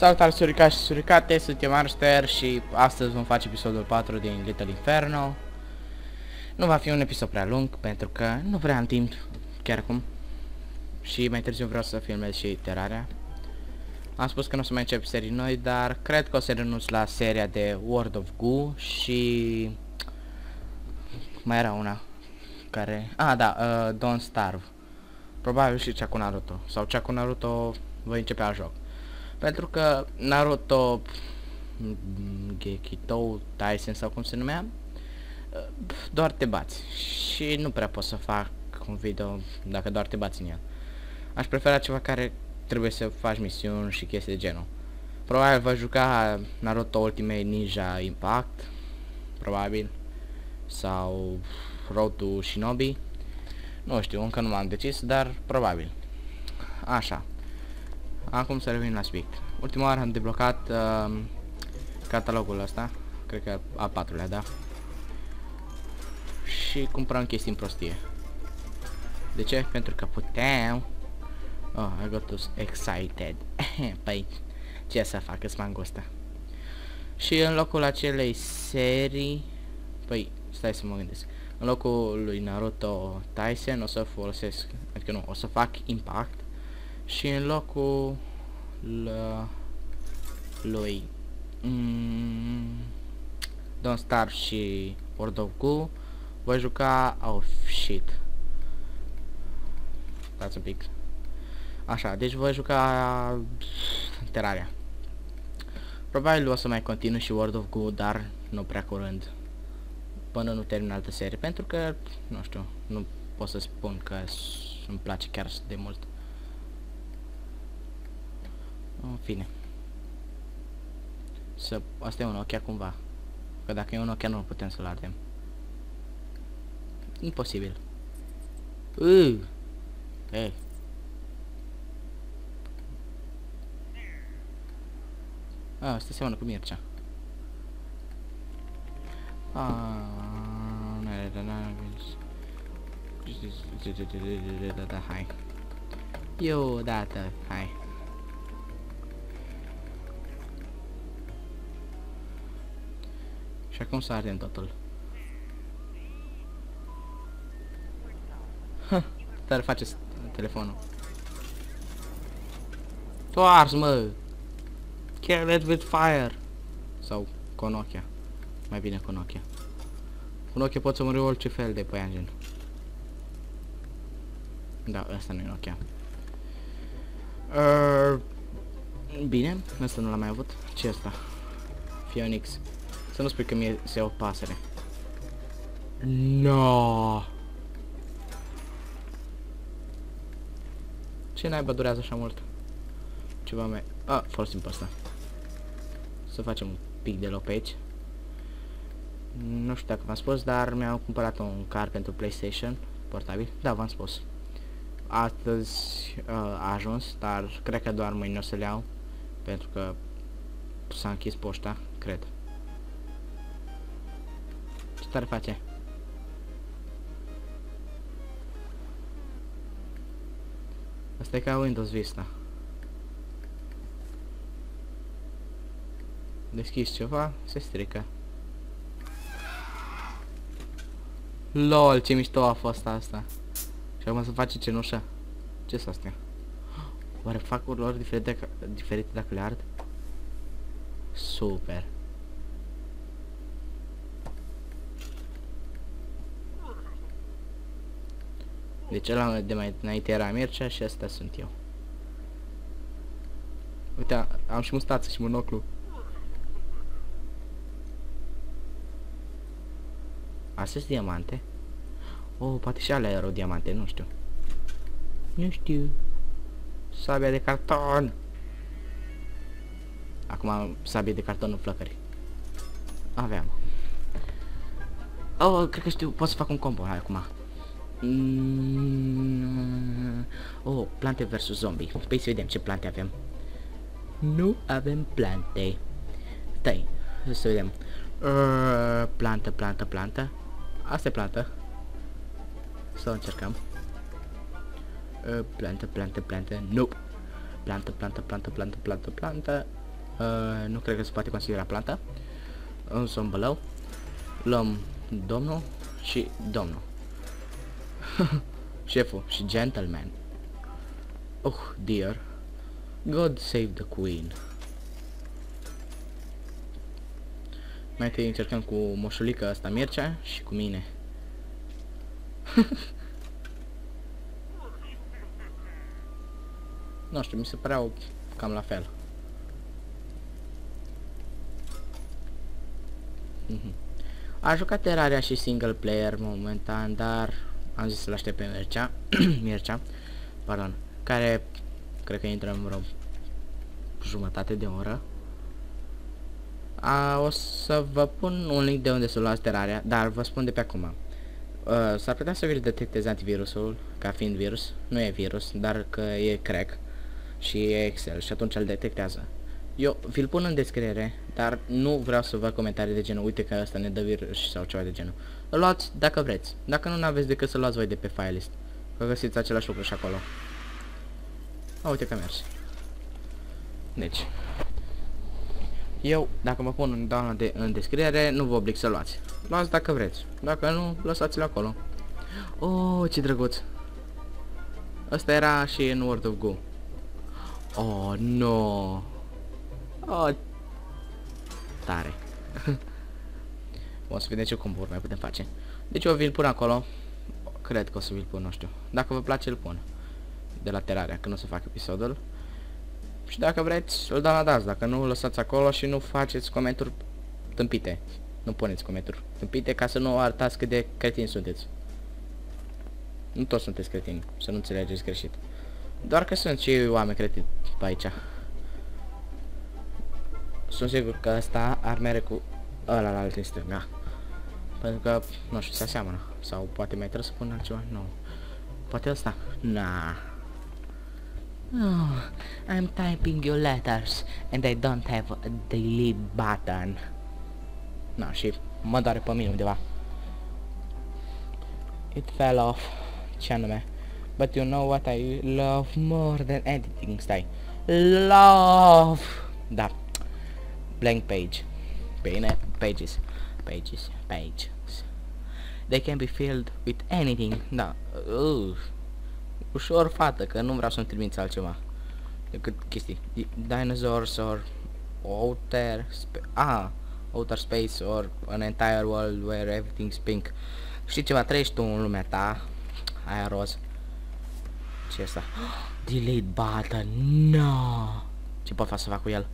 Salutare suricați și suricate, suntem Arster și astăzi vom face episodul 4 din Little Inferno. Nu va fi un episod prea lung pentru că nu prea am timp chiar acum. Și mai târziu vreau să filmez și Terraria. Am spus că nu o să mai încep serii noi, dar cred că o să renunț la seria de World of Goo și... mai era una care... Don't Starve. Probabil și cea cu Naruto. Sau cea cu Naruto voi începe a joc. Pentru că Naruto Gekito Taisen sau cum se numea, doar te bați și nu prea pot să fac un video dacă doar te bați în el. Aș prefera ceva care trebuie să faci misiuni și chestii de genul. Probabil voi juca Naruto Ultimate Ninja Impact, probabil, sau Road to Shinobi. Nu știu, încă nu m-am decis, dar probabil. Așa. Acum să revin la subiect. Ultima oară am deblocat catalogul ăsta, cred că a 4-lea, da? Și cumpărăm chestii în prostie. De ce? Pentru că puteam. Oh, I got excited. Păi, ce să fac, îți mangustă. Și în locul acelei serii, păi, stai să mă gândesc. În locul lui Naruto Taisen o să folosesc, adică nu, o să fac Impact. Și în locul lui Don't Starve și World of Goo voi juca... oh shit. Stați un pic. Așa, deci voi juca Terraria. Probabil o să mai continui și World of Goo, dar nu prea curând, până nu termin altă serie, pentru că, nu știu, nu pot să spun că îmi place chiar de mult. În fine. Asta e un Nokia cumva. Că dacă e un Nokia nu putem să-l ardem. Imposibil. Hey. Asta seamănă cu Mircea. Hai. Eu, dată, hai. Și acum să ardem totul. Dar faceți telefonul. Tu ars, mă! Kill it with fire! Sau cu Nokia. Mai bine cu Nokia. Cu Nokia pot să mori orice fel de păianjen. Da, ăsta nu e Nokia. Bine, ăsta nu l-am mai avut. Ce ăsta? Phoenix. Să nu spui că mie se o pasăre. No. Ce naiba durează așa mult? Ceva mai... folosim pe asta. Să facem un pic de loc pe aici. Nu știu dacă v-am spus, dar mi-am cumpărat un car pentru PlayStation portabil. Da, v-am spus. Astăzi a ajuns, dar cred că doar mâine o să le iau, pentru că s-a închis poșta, cred. Ce tare face? Asta e ca Windows Vista. Deschizi ceva, se strică. LOL, ce mișto a fost asta. Și acum să face cenușă. Ce-s astea? Oare fac culori diferite dacă le ard? Super. Deci ăla de mai înainte era Mircea și astea sunt eu. Uite, am și mustață și monoclu. Astea sunt diamante? Oh, poate și alea erau diamante, nu știu. Nu știu. Sabia de carton. Acum sabie de carton în flăcări. Aveam. Oh, cred că știu, pot să fac un combo. Hai, acum. Oh, plante versus zombie. Păi să vedem ce plante avem. Nu avem plante. Stai, să vedem. Plantă. Asta e plantă. Să încercăm. Plantă. Nope. Plantă. Nu cred că se poate considera plantă. Un somn below. Luăm domnul și domnul. Șeful și gentleman. Oh, dear. God save the queen. Mai întâi încercăm cu moșulica asta Mircea și cu mine. Nu știu, mi se păreau cam la fel. A jucat Terraria și single player momentan, dar am zis să-l aștept pe Mircea, Mircea, pardon, care cred că intră în vreo jumătate de oră. O să vă pun un link de unde să luați Terraria, dar vă spun de pe acum. S-ar putea să vi-l detecteze antivirusul ca fiind virus, nu e virus, dar că e crack și e Excel și atunci îl detectează. Eu vi-l pun în descriere, dar nu vreau să văd comentarii de genul uite că ăsta ne dă virus sau ceva de genul. Îl luați dacă vreți, dacă nu aveți decât să luați voi de pe file list, că găsiți același lucru și acolo. Uite că merge. Deci eu, dacă mă pun în download în descriere, nu vă oblig să luați. Luați dacă vreți. Dacă nu, lăsați-l acolo. Oh, ce drăguț. Ăsta era și în World of Goo. Oh, no. Oh, tare. O să vedem ce comburi mai putem face. Deci eu vi-l pun acolo. Cred că o să vi-l pun, nu știu. Dacă vă place, îl pun. De la Terraria, că nu o să fac episodul. Și dacă vreți, îl downloadați. Dacă nu, lăsați acolo și nu faceți comentarii tâmpite. Nu puneți comentarii tâmpite ca să nu arătați cât de cretini sunteți. Nu toți sunteți cretini, să nu înțelegeți greșit. Doar că sunt și oameni cretini pe aici. Sunt sigur că ăsta ar merge cu ăla la altă stânga. Pentru că, nu știu, se aseamănă. Sau poate mai trebuie să pun altceva? Nu. Poate ăsta? Nah. Oh, I'm typing your letters and I don't have a delete button. Na, și mă doare pe mine undeva. It fell off. Ce anume? But you know what I love more than editing, stai. Love! Da. Blank page. Bine, pages. Pages. Pages. They can be filled with anything. Da. Ușor, fată, că nu vreau să-mi trimiți altceva decât chestii. Dinosaurs or outer space or an entire world where everything's pink. Știi ceva, trăiești tu în lumea ta. Aia roz. Ce asta? Delete button. No. Ce pot să fac cu el?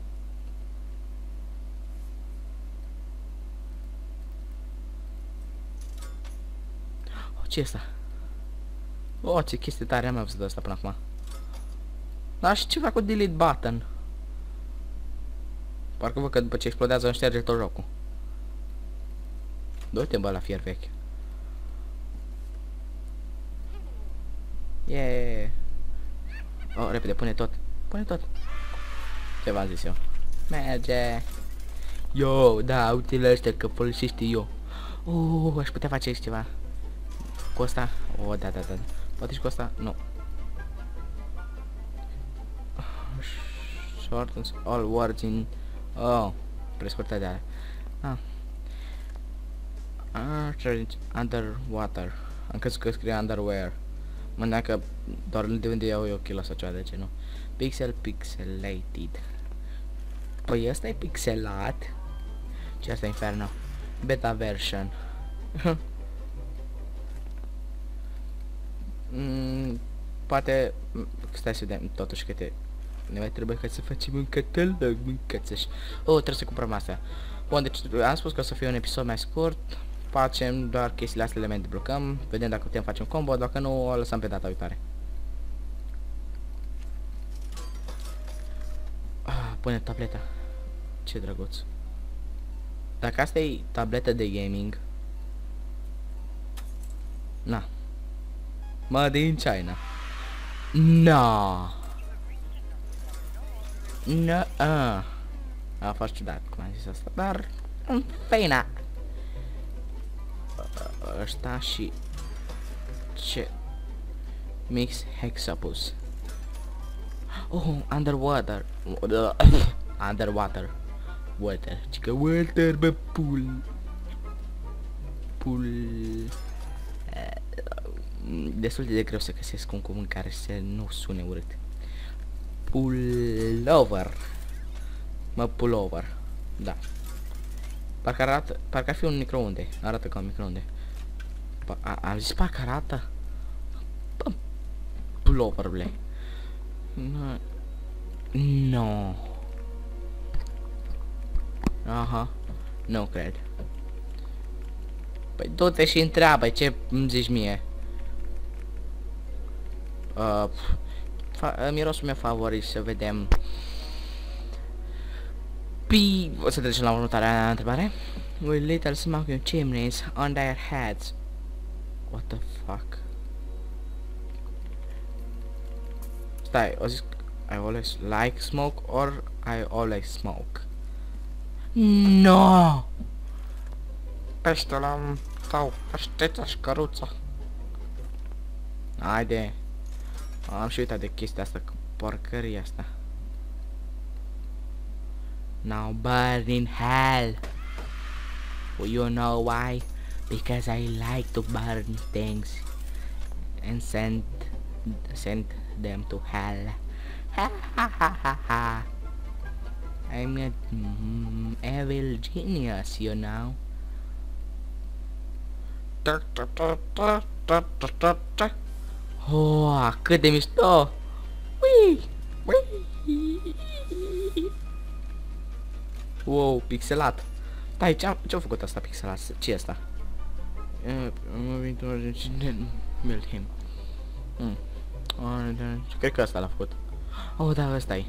Ce asta? Oh, ce chestie tare, am mai văzut asta până acum. Dar și ceva cu delete button. Parcă văd că după ce explodează îmi șterge tot jocul. Du-te, bă, la fier vechi. Yeah. Oh, repede, pune tot. Pune tot. Ce v-am zis eu? Merge. Yo, da, uite-le ăștia că folosește eu. Aș putea face aici ceva. Cu asta? Oh, da. Poate și cu asta? Nu. Shortens all words in... Oh, prescurtarea. Underwater. Am crezut că scrie underwear. Mă gândeam că doar de unde iau eu kilo sau ceva de ce, nu? Pixelated. Păi ăsta e pixelat. Ce asta e inferno? Beta version. Poate... Stai să vedem totuși câte... Ne mai trebuie ca să facem un catalog, mâncați-și. Trebuie să cumpărăm astea. Bun, deci am spus că o să fie un episod mai scurt. Facem doar chestiile astea, le mai deblocăm. Vedem dacă putem face un combo, dacă nu, o lăsăm pe data viitoare. Pune tableta. Ce drăguț. Dacă asta e tableta de gaming... Na. Made in China. No. No. A fost ciudat cum am zis asta, dar în fine. Ăsta și ce? Mix hexapus. Oh, underwater. Underwater. Water. Cică water, bă, pool. Pool. Destul de greu să găsesc un cuvânt care să nu sune urât. Pullover. Mă, pullover. Da. Parcă arată, parcă ar fi un microunde. Arată ca un microunde. Am zis parcă arată. Pullover, ble. No. Aha. Nu cred. Păi du-te și întreabă ce îmi zici mie. Mirosul meu favorit, să vedem. O să trecem la următoarea întrebare. With little smoking chimneys on their heads. What the fuck? Stai, o zic, I always like smoke or I always smoke? No! Peștele sau peșteța și căruța. Haide. Am și uitat de chestia asta, cu porcăria asta. Now burn in hell. Well, you know why? Because I like to burn things and send them to hell. Ha ha ha ha ha. I'm a evil genius, you know. Oh, cât de mișto! Ui! Ui! Wow, pixelat! Stai, ce-a făcut asta pixelat? Ce-i asta? Build him. Cred că asta l-a făcut. Oh, da, ăsta-i.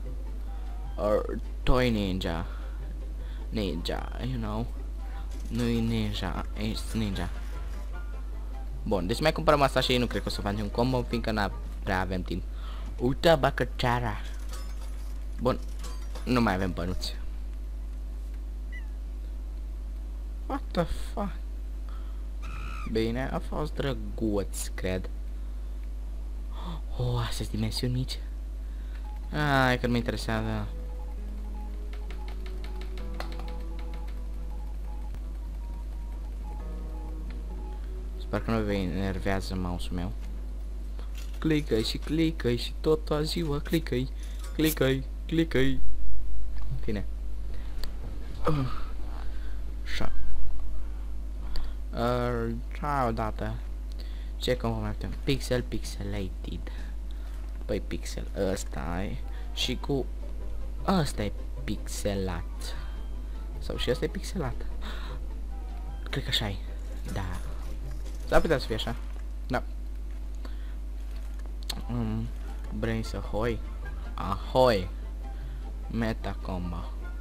Toy Ninja. Ninja, you know. Nu-i ninja, e ninja. Bun, deci mai cumpărăm asta și nu cred că o să facem un combo, fiindcă n prea avem timp. Uite, bacăceara. Bun, nu mai avem bănuți. What the fuck? Bine, a fost drăguț, cred. Oh, astea-s dimensiuni mici. Ai, că nu mă interesează. Sper că nu vă enervează mouse-ul meu. Clică-i și clică-i și toată ziua clică-i, clică-i, clică-i. Bine. Așa. Ciao, dată. Ce cum mai putem? Pixel, pixelated. Păi pixel, ăsta e. Și cu ăsta e pixelat. Sau și ăsta e pixelat. Cred că așa e. Da. S-ar putea să fie așa. Da. Brains ahoy. Ahoy. Meta combo.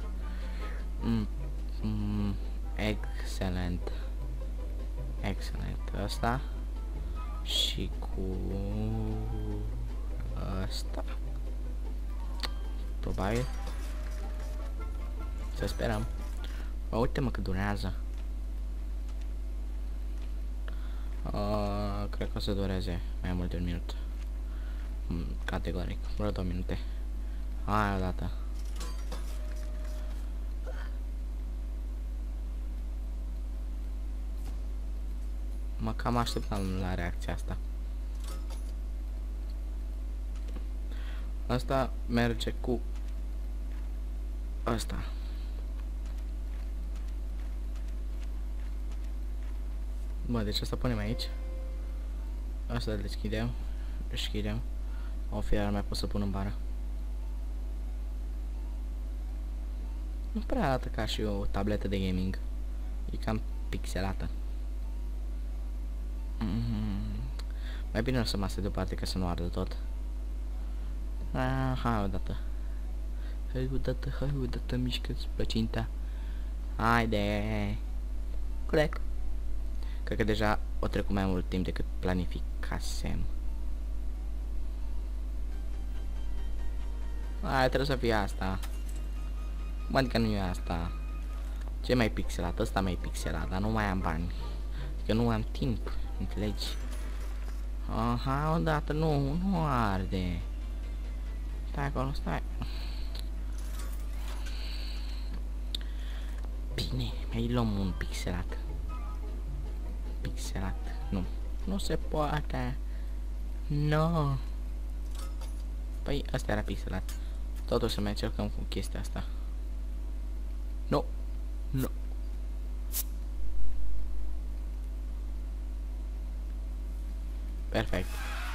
Excellent. Excellent. Asta. Și cu asta. Probabil. Să sperăm. Uite-mă cât durează. Cred că o să dureze mai mult de un minut. Categoric, vreo 2 minute. Hai odată. Mă cam așteptam la reacția asta. Asta merge cu asta. Bă, deci asta punem aici. Asta îl deschidem. Deschidem. O fi mai pot să pun în bară. Nu prea arată ca și o tabletă de gaming. E cam pixelată. Mai bine o să mă deoparte ca să nu ardă tot. Hai odată. Hai odată, hai odată, mișcă-ți plăcinta. Haide. Cred că deja o trecut mai mult timp decât planificasem. Hai, trebuie să fie asta. Mă, adică nu e asta. Ce mai pixelat? Ăsta mai pixelat, dar nu mai am bani. Că nu am timp, înțelegi? Aha, odată, nu arde. Stai acolo, stai. Bine, mai luăm un pixelat. Pixelat. Nu. Nu se poate. Nu. Păi, asta era pixelat. Totuși să mai încercăm cu chestia asta. Nu. Nu. Perfect.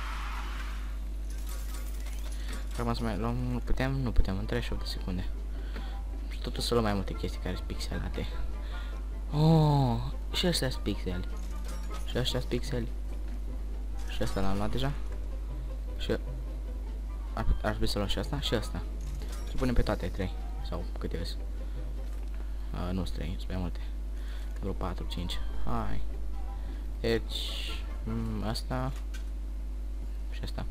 Acum să mai luăm, nu putem, în 38 de secunde. Și totuși să luăm mai multe chestii care sunt pixelate. Oh, și astea sunt pixeli. Și astea sunt pixeli. Și asta l-am luat deja. Și ar trebui să luăm și asta și asta. Să punem pe toate 3. Sau câte vezi? Nu 3, sunt mai multe. Vreo 4, 5. Hai. Deci asta și asta.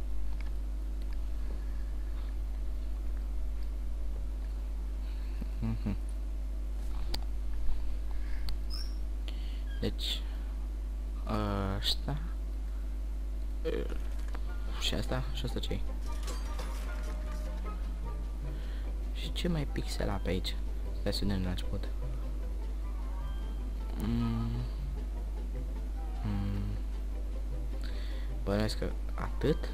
Deci asta și asta și asta ce-i? Și ce mai pixela pe aici? Stai să vedem de la început. Bănuiesc că atât?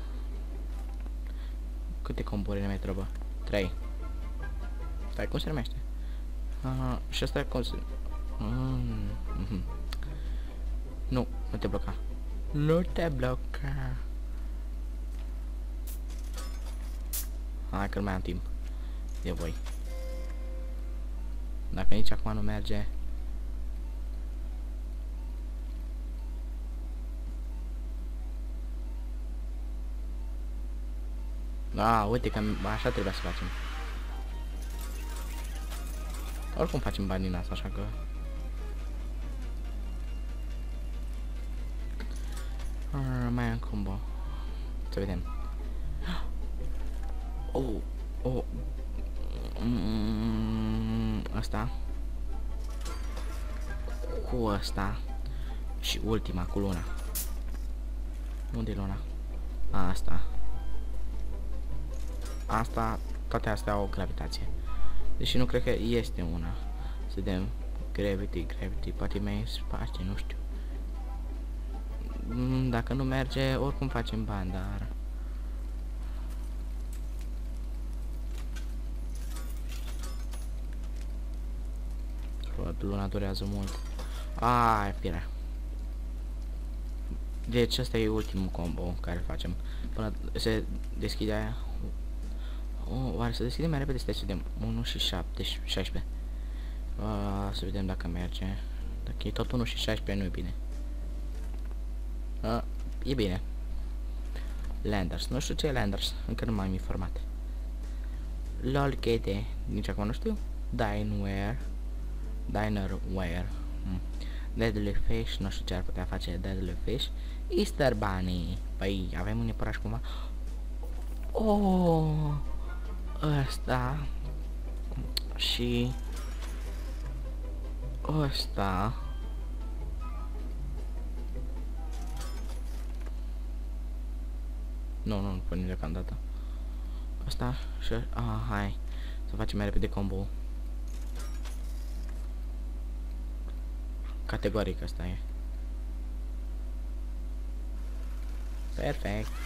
Câte componente mai trebuie? 3. Stai, cum se numește? Și asta cum se... Nu, nu te bloca. Nu te bloca. Hai că nu mai am timp de voi. Dacă nici acum nu merge. Uite că așa trebuia să facem. Oricum facem bani din asta, așa că... mai am combo. Să vedem. Asta. Cu asta. Și ultima, cu luna. Unde e luna? Asta. Asta, toate astea au gravitație. Deși nu cred că este una. Să vedem. Gravity, poate mai spație, nu știu. Dacă nu merge, oricum facem bani, dar... Luna durează mult. E firea. Deci ăsta e ultimul combo care facem. Până se deschide aia. Oare să deschidem mai repede? Stai să vedem. 1 și 7, 16. Să vedem dacă merge. Dacă e tot 1 și 16 nu e bine. E bine. Landers. Nu știu ce e Landers. Încă nu m-am informat. LOL GT. Nici acum nu știu. Dinerware. Deadly Fish. Nu știu ce ar putea face Deadly Fish. Easter Bunny. Păi avem un iepuraș cumva. Ăsta. Și ăsta. Nu punem deocamdată. Asta și... hai. Să facem mai repede combo. Categoric asta e. Perfect.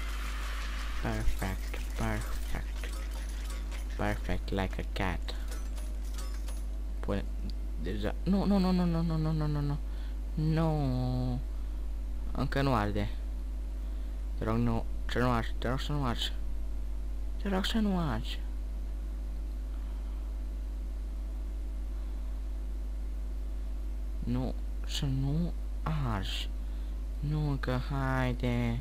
Perfect like a cat. Pune deja. Nu. Nu. Încă nu arde. Te rog, nu. Te rog să nu arzi. Te rog să nu arzi. Nu, să nu arzi. Nu, că haide.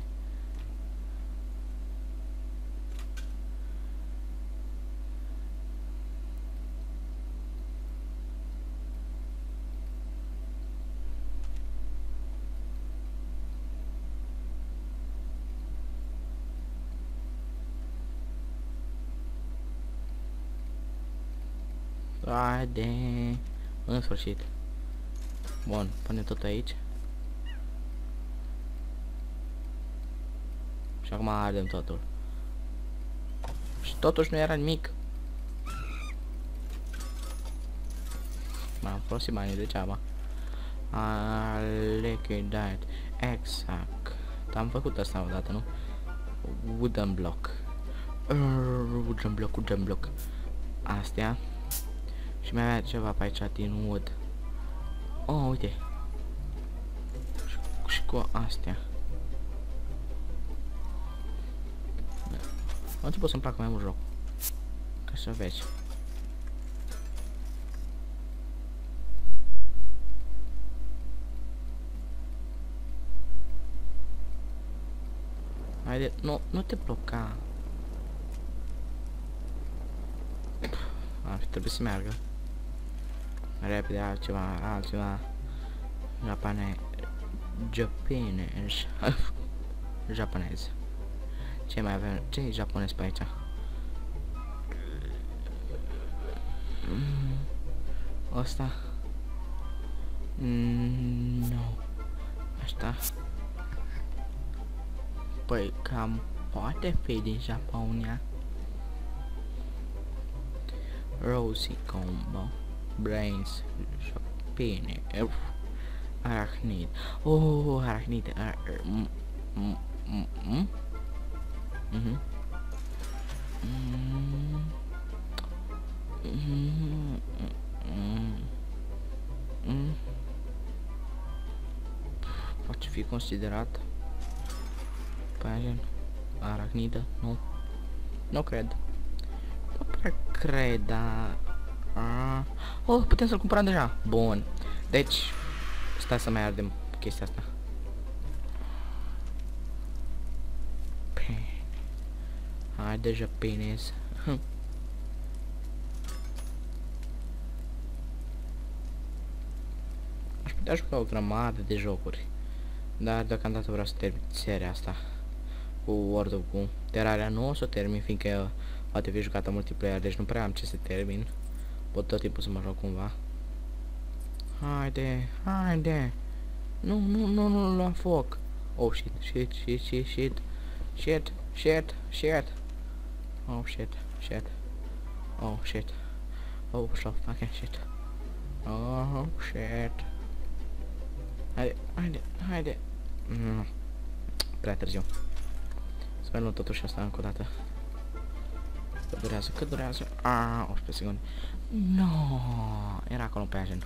Haide. În sfârșit. Bun, pune tot aici. Și acum ardem totul. Și totuși nu era nimic. m-am folosit banii degeaba. Liquidate. Exact. Am făcut asta odată, nu? Wooden block. Wooden block. Astea. Și mai avea ceva pe aici din wood. Oh, uite. Și cu astea. Nu pot să-mi placă mai mult joc. Ca să vezi. Haide, nu te bloca. Ar fi trebuit să meargă. Repede altceva. Japonez. Ce mai avem? Ce e japonez pe aici? Ăsta? Nu. Asta? Păi cam poate fi din Japonia. Rosy combo. Brains. Japine. Arachnid. Oh, arachnid. Poate fi considerat pagen arachnidă? Nu. Nu cred. Nu prea cred, dar... Oh, putem să-l cumpărăm deja. Bun. Deci, stai să mai ardem chestia asta. Hai deja penis. Aș putea juca o grămadă de jocuri, dar deocamdată vreau să termin seria asta cu World of Goo. Terraria nu o să o termin, fiindcă poate fi jucată multiplayer, deci nu prea am ce să termin. Pot tot timpul să mă joc cumva. Haide. Nu lua foc. Oh shit. Oh shit. Oh so fucking shit. Oh shit. Haide. Prea târziu. Sper nu totuși asta încă o dată. Cât durează? 18 secunde. No, era acolo pe agent.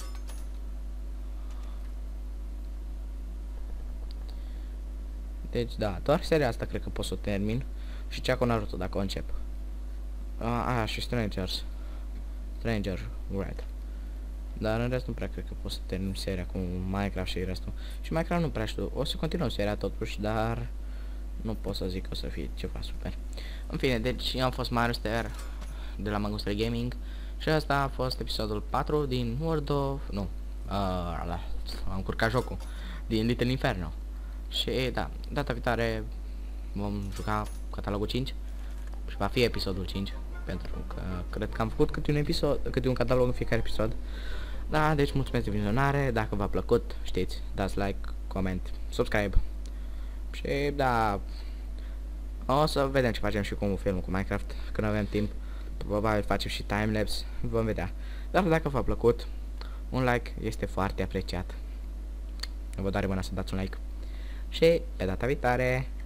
Deci da, doar seria asta cred că pot să o termin. Și cea cu Naruto dacă o încep. Și Stranger, right. Dar în rest nu prea cred că pot să termin seria cu Minecraft și restul. Și Minecraft nu prea știu. O să continuăm seria totuși, dar nu pot să zic că o să fie ceva super. În fine, deci eu am fost Maruster de la Mangustere Gaming. Și asta a fost episodul 4 din World of... Nu. Am curcat jocul. Din Little Inferno. Și da, data viitoare vom juca catalogul 5. Și va fi episodul 5. Pentru că cred că am făcut câte un catalog în fiecare episod. Da, deci mulțumesc de vizionare. Dacă v-a plăcut, știți, dați like, comment, subscribe. Și da, o să vedem ce facem și cu un film cu Minecraft. Când avem timp, probabil facem și timelapse. Vom vedea. Dar dacă v-a plăcut, un like este foarte apreciat. Vă doare mâna să dați un like. Și pe data viitoare.